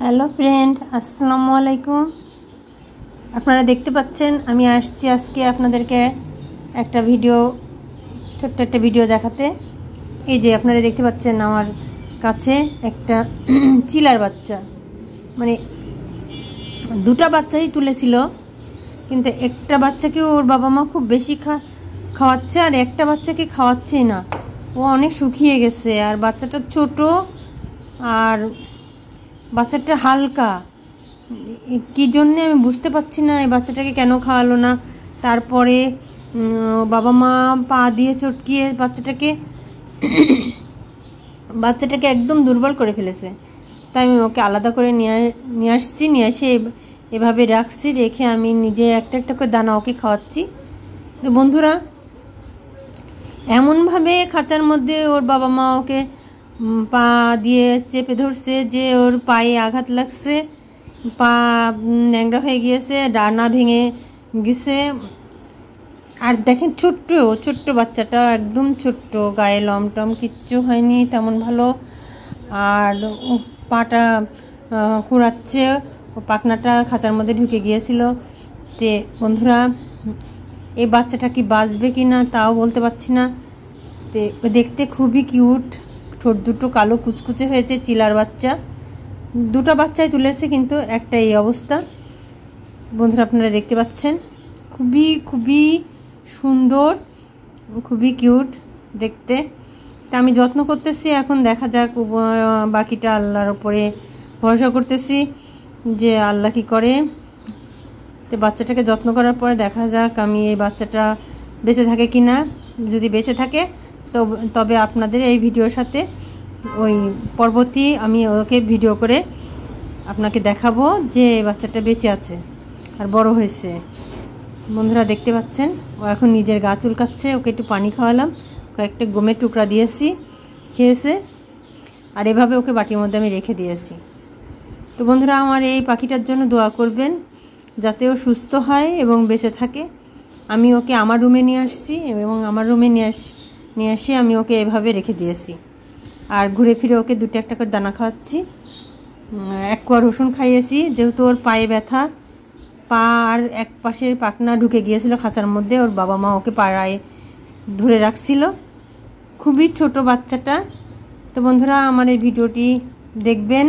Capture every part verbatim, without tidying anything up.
Hello friend, আসসালামু আলাইকুম। আপনারা দেখতে পাচ্ছেন আমি আসছি আজকে আপনাদেরকে একটা ভিডিও, ছোট্ট একটা ভিডিও দেখাতে। এই যে আপনারা দেখতে পাচ্ছেন আমার কাছে একটা চিলার বাচ্চা, মানে দুটা বাচ্চাই তুলেছিল, কিন্তু একটা বাচ্চাকে ওর বাবা মা খুব বেশি খা খাওয়াচ্ছে আর একটা বাচ্চাকে খাওয়াচ্ছেই না। ও অনেক শুকিয়ে গেছে আর বাচ্চাটা ছোট আর বাচ্চাটা হালকা। কী জন্যে আমি বুঝতে পারছি না এই বাচ্চাটাকে কেন খাওয়ালো না। তারপরে বাবা মা পা দিয়ে চটকিয়ে বাচ্চাটাকে বাচ্চাটাকে একদম দুর্বল করে ফেলেছে। তাই আমি ওকে আলাদা করে নিয়ে নিয়ে আসছি, নিয়ে এসে এভাবে রাখছি, রেখে আমি নিজে একটা একটা করে দানা ওকে খাওয়াচ্ছি। তো বন্ধুরা, এমনভাবে খাঁচার মধ্যে ওর বাবা মা ওকে পা দিয়ে চেপে ধরছে যে ওর পায়ে আঘাত লাগছে, পা ন্যাংরা হয়ে গিয়েছে, ডানা ভেঙে গেছে। আর দেখেন ছোট্ট ছোট্ট বাচ্চাটা, একদম ছোট্ট, গায়ে লম টম কিচ্ছু হয়নি তেমন ভালো। আর পাটা কুড়াচ্ছে, ও পাখনাটা খাঁচার মধ্যে ঢুকে গিয়েছিল। যে বন্ধুরা, এই বাচ্চাটা কি বাঁচবে কি না তাও বলতে পারছি না। তো দেখতে খুবই কিউট, ঠোঁট দুটো কালো কুচকুচে হয়েছে, চিলার বাচ্চা। দুটো বাচ্চাই তুলেছে, কিন্তু একটা এই অবস্থা। বন্ধুরা আপনারা দেখতে পাচ্ছেন, খুবই খুবই সুন্দর, খুবই কিউট দেখতে। তা আমি যত্ন করতেছি, এখন দেখা যাক, বাকিটা আল্লাহর ওপরে ভরসা করতেছি যে আল্লাহ কি করে। তো বাচ্চাটাকে যত্ন করার পরে দেখা যাক আমি এই বাচ্চাটা বেঁচে থাকে কি না। যদি বেঁচে থাকে তো তবে আপনাদের এই ভিডিওর সাথে ওই পরবর্তী আমি ওকে ভিডিও করে আপনাকে দেখাবো যে বাচ্চাটা বেঁচে আছে আর বড় হয়েছে। বন্ধুরা দেখতে পাচ্ছেন, ও এখন নিজের গা চুলকাচ্ছে। ওকে একটু পানি খাওয়ালাম, কয়েকটা গমের টুকরা দিয়েছি, খেয়েছে। আর এভাবে ওকে বাটির মধ্যে আমি রেখে দিয়েছি। তো বন্ধুরা, আমার এই পাখিটার জন্য দোয়া করবেন যাতে ও সুস্থ হয় এবং বেঁচে থাকে। আমি ওকে আমার রুমে নিয়ে আসছি এবং আমার রুমে নিয়ে আস নিয়ে এসে আমি ওকে এভাবে রেখে দিয়েছি। আর ঘুরে ফিরে ওকে দুটো একটা করে দানা খাওয়াচ্ছি, এক কোয়া রসুন খাইয়েছি, যেহেতু ওর পায়ে ব্যথা, পা আর এক পাশের পাখনা ঢুকে গিয়েছিল খাঁচার মধ্যে। ওর বাবা মা ওকে পাড়ায় ধরে রাখছিল, খুবই ছোট বাচ্চাটা। তো বন্ধুরা, আমার এই ভিডিওটি দেখবেন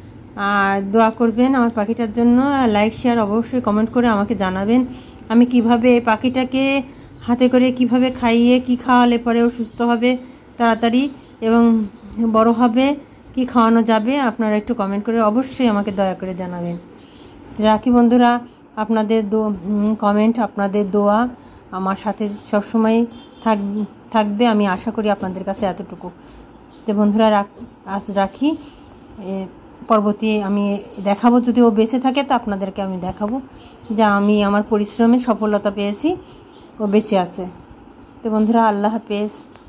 আর দোয়া করবেন আমার পাখিটার জন্য। লাইক শেয়ার অবশ্যই কমেন্ট করে আমাকে জানাবেন আমি কিভাবে এই পাখিটাকে হাতে করে কিভাবে খাইয়ে কি খাওয়ালে পরে ও সুস্থ হবে তাড়াতাড়ি এবং বড় হবে, কি খাওয়ানো যাবে। আপনারা একটু কমেন্ট করে অবশ্যই আমাকে দয়া করে জানাবেন। রাখি বন্ধুরা, আপনাদের দো কমেন্ট, আপনাদের দোয়া আমার সাথে সবসময় থাক থাকবে আমি আশা করি আপনাদের কাছে এতটুকু। তো বন্ধুরা রাখ আজ রাখি, পরবর্তী আমি দেখাবো, যদি ও বেঁচে থাকে তো আপনাদেরকে আমি দেখাবো যে আমি আমার পরিশ্রমে সফলতা পেয়েছি, ও বেঁচে আছে। তো বন্ধুরা, আল্লাহ হাফেজ।